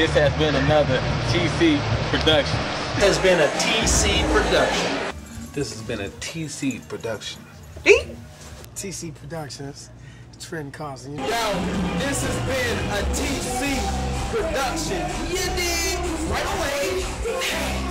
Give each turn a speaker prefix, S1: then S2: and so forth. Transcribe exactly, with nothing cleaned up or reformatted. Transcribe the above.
S1: This has been another T C production.
S2: Has been a T C production.
S3: This has been a T C production.
S4: T C Productions, Trent Carson.
S5: Yo, this has been a T C production. You dig? Right away.